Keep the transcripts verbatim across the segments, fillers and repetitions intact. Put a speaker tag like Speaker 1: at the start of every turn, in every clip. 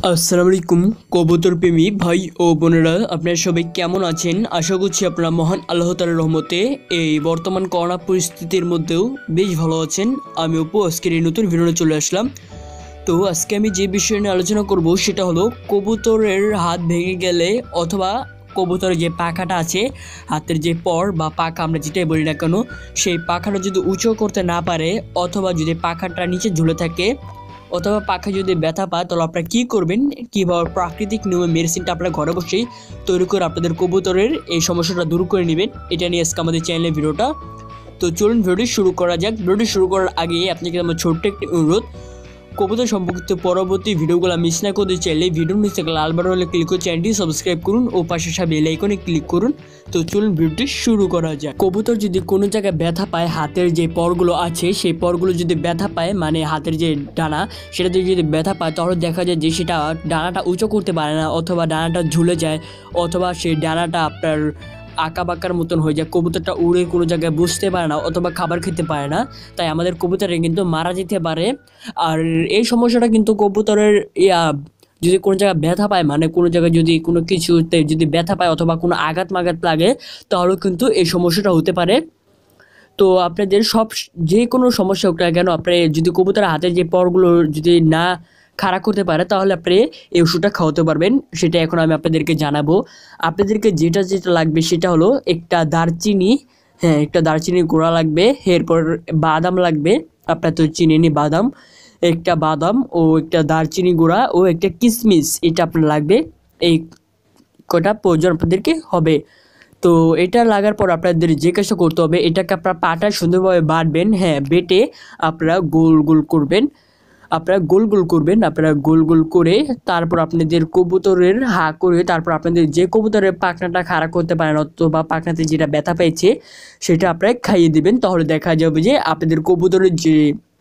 Speaker 1: আসসালামু আলাইকুম কবুতর প্রেমী ভাই ও বোনেরা, আপনারা সবাই কেমন আছেন? আশা করছি আপনারা মহান আল্লাহ তাআলার রহমতে এই বর্তমান করোনা পরিস্থিতির মধ্যেও বেশ ভালো আছেন। আমি অপু আজকের এই নতুন ভিডিওতে চলে আসলাম। তো আজকে আমি যে বিষয় নিয়ে আলোচনা করব সেটা হলো কবুতরের হাত ভেঙে গেলে অথবা কবুতরের যে পাখাটা আছে, হাতের যে পর বা পাখা আমরা যেটাই বলি না কেন, সেই পাখাটা যদি উঁচু করতে না পারে অথবা যদি পাখাটা নিচে ঝুলে থাকে অথবা পাখা যদি ব্যথা পায়, তাহলে আপনারা কী করবেন, কীভাবে প্রাকৃতিক নিয়মে মেডিসিনটা আপনারা ঘরে বসেই তৈরি করে আপনাদের কবুতরের এই সমস্যাটা দূর করে নেবেন, এটা নিয়ে আজকে আমাদের চ্যানেলের ভিডিওটা। তো চলুন ভিডিওটি শুরু করা যাক। ভিডিওটি শুরু করার আগে আপনাকে আমার ছোট্ট একটি অনুরোধ, কবুতর সম্পর্কিত পরবর্তী ভিডিওগুলো মিস না করতে চাইলে ভিডিওর নিচে লাল বাটনে ক্লিক করে চ্যানেলটি সাবস্ক্রাইব করুন ও পাশে বেল আইকনে ক্লিক করুন। তো চলুন ভিডিওটি শুরু করা যাক। কবুতর যদি কোনো জায়গায় ব্যথা পায়, হাতের যে পরগুলো আছে সেই পরগুলো যদি ব্যথা পায়, মানে হাতের যে ডানা সেটাতে যদি ব্যথা পায়, তাহলে দেখা যায় যে সেটা ডানাটা উঁচু করতে পারে না অথবা ডানাটা ঝুলে যায় অথবা সেই ডানাটা আপনার আঁকা বাঁকার মতন হয়ে যায়, কবুতরটা উড়ে কোনো জায়গায় বসতে পারে না অথবা খাবার খেতে পারে না, তাই আমাদের কবুতরে কিন্তু মারা যেতে পারে। আর এই সমস্যাটা কিন্তু কবুতরের ইয়া যদি কোনো জায়গায় ব্যথা পায়, মানে কোনো জায়গায় যদি কোনো কিছুতে যদি ব্যথা পায় অথবা কোনো আঘাত মাঘাত লাগে, তাহলে কিন্তু এই সমস্যাটা হতে পারে। তো আপনাদের সব যে কোনো সমস্যা হোক না কেন, আপনি যদি কবুতরের হাতের যে পরগুলো যদি না খাড়া করতে পারে, তাহলে আপনি এই ওষুধটা খাওয়াতে পারবেন। সেটা এখন আমি আপনাদেরকে জানাবো। আপনাদেরকে যেটা যেটা লাগবে সেটা হলো একটা দারচিনি, হ্যাঁ একটা দারচিনির গোড়া লাগবে, এরপর বাদাম লাগবে, আপনার তো চিনি বাদাম, একটা বাদাম ও একটা দারচিনি গোড়া ও একটা কিশমিশ, এটা আপনার লাগবে। এই কটা প্রয়োজন আপনাদেরকে হবে। তো এটা লাগার পর আপনাদের যে কাজটা করতে হবে, এটাকে আপনারা পাটা সুন্দরভাবে বাটবেন, হ্যাঁ বেটে আপনারা গোল গোল করবেন, আপনারা গোল গোল করবেন আপনারা গোল গোল করে তারপর আপনাদের কবুতরের হা করে তারপর আপনাদের যে কবুতরের পাখনাটা খাড়া করতে পারেন অথবা পাখনাতে যেটা ব্যথা পেয়েছে সেটা আপনারা খাইয়ে দেবেন। তাহলে দেখা যাবে যে আপনাদের কবুতরের যে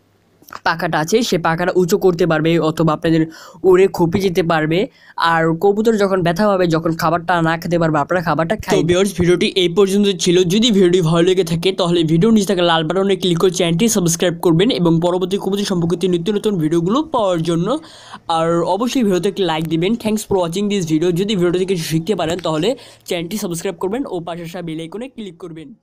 Speaker 1: পাখাটা আছে সে পাখাটা উঁচু করতে পারবে অথবা আপনাদের উড়ে খুপে যেতে পারবে। আর কবুতর যখন ব্যথা পাবে, যখন খাবারটা না খেতে পারবে, আপনারা খাবারটা খাই। তো ভিউয়ার্স, ভিডিওটি এই পর্যন্ত ছিল। যদি ভিডিওটি ভালো লেগে থাকে তাহলে ভিডিও নিচে থাকা লাল বাটনে ক্লিক করে চ্যানেলটি সাবস্ক্রাইব করবেন এবং পরবর্তী কবুতর সম্পর্কিত নিত্য নতুন ভিডিওগুলো পাওয়ার জন্য। আর অবশ্যই ভিডিওতে একটি লাইক দিবেন। Thanks for watching this video. যদি ভিডিওটি কিছু শিখতে পারেন তাহলে চ্যানেলটি সাবস্ক্রাইব করবেন ও পাশে বেল আইকনে ক্লিক করবেন।